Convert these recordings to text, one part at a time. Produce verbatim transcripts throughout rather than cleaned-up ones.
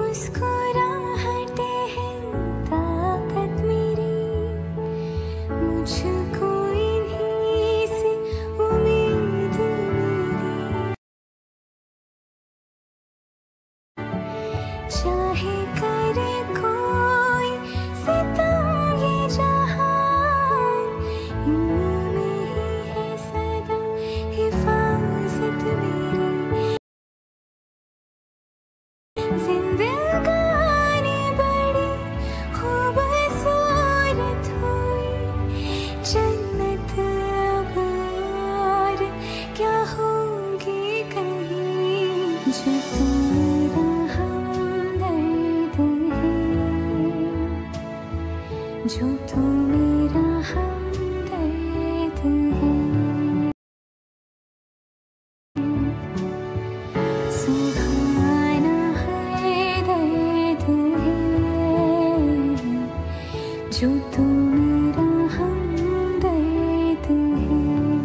मुस्कुराहटे है ताकत मेरी, मुझको इन्हीं से उम्मीद मेरी। चाहे करे कोई सितम ये जहां, इनमें ही है सदा हिफाजत मेरी। जिंदगानी बड़ी खूबसूरत हुई, जन्नत अब और क्या होगी कहीं। जो तू मेरा हमदर्द है, जो तू मेरा हमदर्द है। सुहाना है दर्द है, जो तू मेरा हमदर्द है।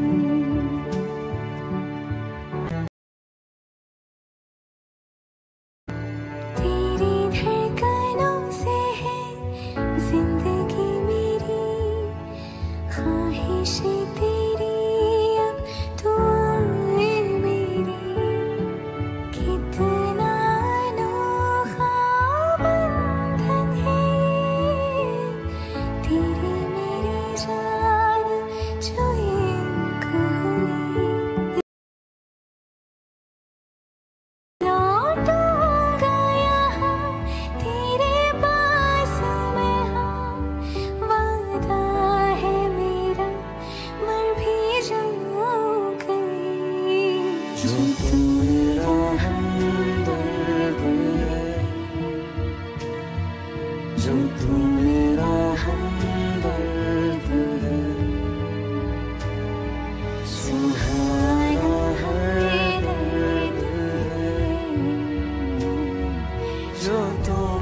तेरी धड़कनों से है जिंदगी मेरी, ख्वाहिशें तेरी अब दुआएं मेरी। कितना अनोखा बंधन है तेरी मेरी जान जो एक हुई। लौटूंगा यहाँ तेरे पास मैं, हाँ वादा है मेरा, मर भी जाऊं कहीं। जो तू मेरा हमदर्द है, जो तू मेरा हमदर्द है। सुहाना है दर्द है, जो तू